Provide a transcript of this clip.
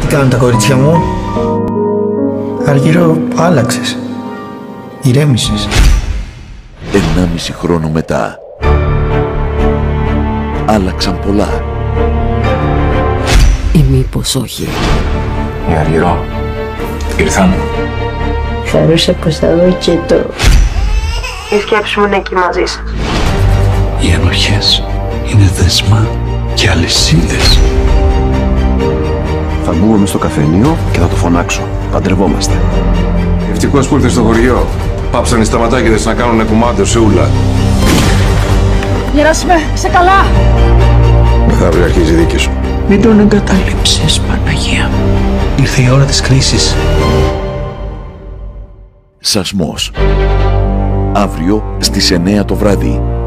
κάνουν τα κορίτσια μου? Αργύρο, άλλαξες. Ηρέμησες. 1,5 χρόνο μετά άλλαξαν πολλά. Ή μήπως όχι? Αργυρό, ήρθαν. Θεωρούσα πως θα δω και το... Η σκέψη μου είναι εκεί μαζί σας. Οι ενοχές είναι δεσμά και αλυσίδες. Θα μπούμε μες στο καφενείο και θα το φωνάξω. Παντρευόμαστε. Ευτυχώς που ήρθε στο χωριό. Πάψαν οι σταματάκηδες να κάνουνε κουμάντο σε ούλα. Γεράσιμε, σε καλά! Μεθαύριο αρχίζει η δίκη σου. Μην τον εγκαταλείψεις, Παναγία. Ήρθε η ώρα της κρίσης. Σασμός. Αύριο στις 9 το βράδυ.